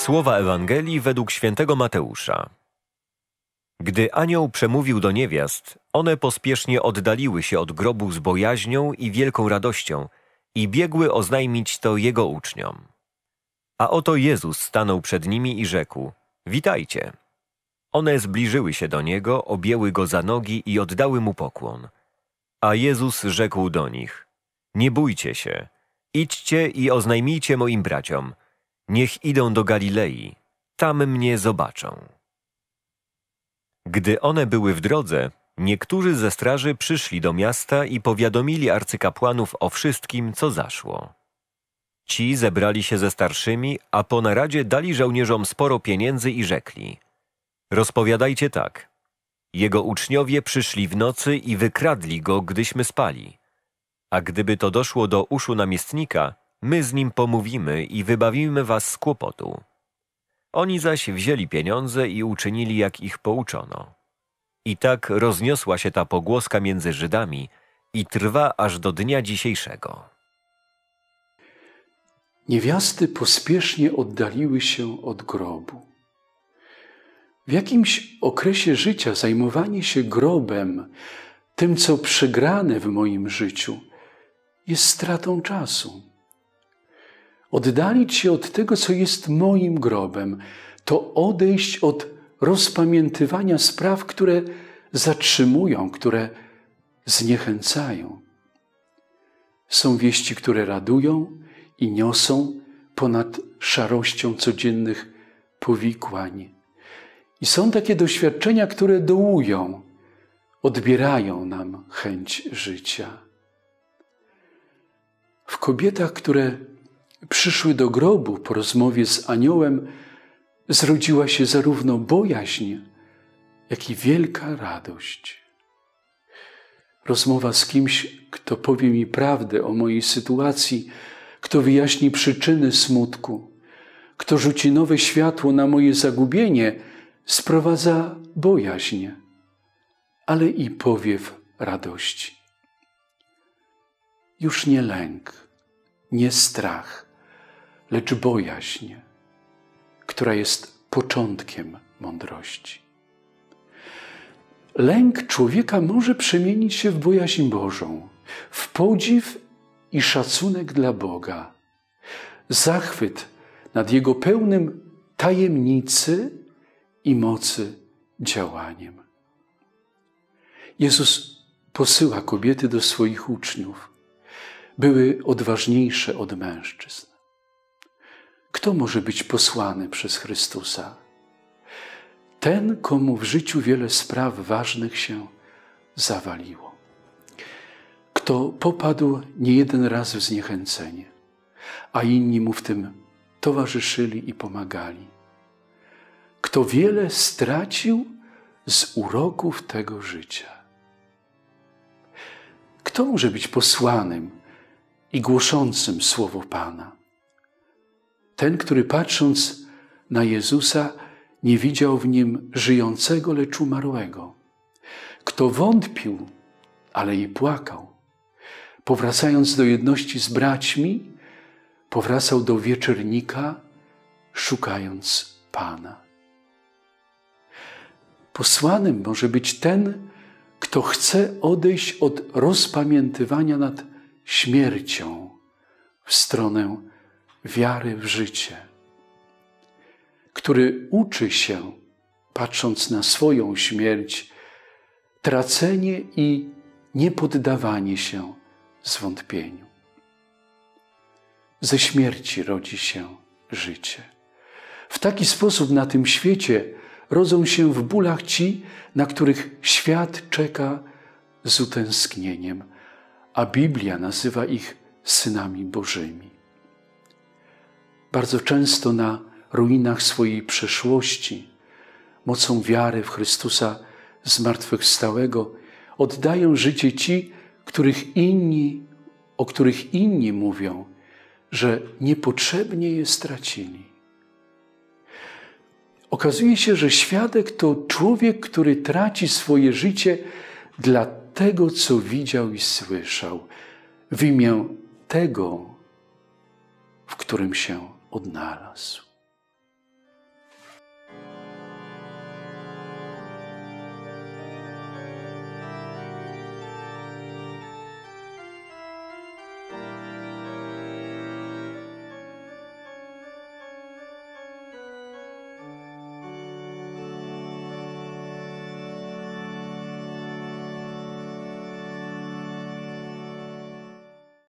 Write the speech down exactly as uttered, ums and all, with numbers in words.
Słowa Ewangelii według świętego Mateusza. Gdy anioł przemówił do niewiast, one pospiesznie oddaliły się od grobu z bojaźnią i wielką radością i biegły oznajmić to jego uczniom. A oto Jezus stanął przed nimi i rzekł: Witajcie. One zbliżyły się do niego, objęły go za nogi i oddały mu pokłon. A Jezus rzekł do nich: Nie bójcie się, idźcie i oznajmijcie moim braciom. Niech idą do Galilei, tam mnie zobaczą. Gdy one były w drodze, niektórzy ze straży przyszli do miasta i powiadomili arcykapłanów o wszystkim, co zaszło. Ci zebrali się ze starszymi, a po naradzie dali żołnierzom sporo pieniędzy i rzekli: Rozpowiadajcie tak. Jego uczniowie przyszli w nocy i wykradli go, gdyśmy spali. A gdyby to doszło do uszu namiestnika, my z nim pomówimy i wybawimy was z kłopotu. Oni zaś wzięli pieniądze i uczynili, jak ich pouczono. I tak rozniosła się ta pogłoska między Żydami i trwa aż do dnia dzisiejszego. Niewiasty pospiesznie oddaliły się od grobu. W jakimś okresie życia zajmowanie się grobem, tym, co przegrane w moim życiu, jest stratą czasu. Oddalić się od tego, co jest moim grobem, to odejść od rozpamiętywania spraw, które zatrzymują, które zniechęcają. Są wieści, które radują i niosą ponad szarością codziennych powikłań. I są takie doświadczenia, które dołują, odbierają nam chęć życia. W kobietach, które przyszły do grobu po rozmowie z aniołem, zrodziła się zarówno bojaźń, jak i wielka radość. Rozmowa z kimś, kto powie mi prawdę o mojej sytuacji, kto wyjaśni przyczyny smutku, kto rzuci nowe światło na moje zagubienie, sprowadza bojaźń, ale i powiew radości. Już nie lęk, nie strach, lecz bojaźń, która jest początkiem mądrości. Lęk człowieka może przemienić się w bojaźń Bożą, w podziw i szacunek dla Boga, zachwyt nad Jego pełnym tajemnicy i mocy działaniem. Jezus posyła kobiety do swoich uczniów. Były odważniejsze od mężczyzn. Kto może być posłany przez Chrystusa? Ten, komu w życiu wiele spraw ważnych się zawaliło. Kto popadł niejeden raz w zniechęcenie, a inni mu w tym towarzyszyli i pomagali. Kto wiele stracił z uroków tego życia. Kto może być posłanym i głoszącym słowo Pana? Ten, który patrząc na Jezusa nie widział w nim żyjącego, lecz umarłego. Kto wątpił, ale i płakał. Powracając do jedności z braćmi, powracał do wieczernika, szukając Pana. Posłanym może być ten, kto chce odejść od rozpamiętywania nad śmiercią w stronę wiary w życie, który uczy się, patrząc na swoją śmierć, tracenie i niepoddawanie się zwątpieniu. Ze śmierci rodzi się życie. W taki sposób na tym świecie rodzą się w bólach ci, na których świat czeka z utęsknieniem, a Biblia nazywa ich synami Bożymi. Bardzo często na ruinach swojej przeszłości, mocą wiary w Chrystusa zmartwychwstałego, oddają życie ci, których inni, o których inni mówią, że niepotrzebnie je stracili. Okazuje się, że świadek to człowiek, który traci swoje życie dla tego, co widział i słyszał, w imię tego, w którym się odnalazł.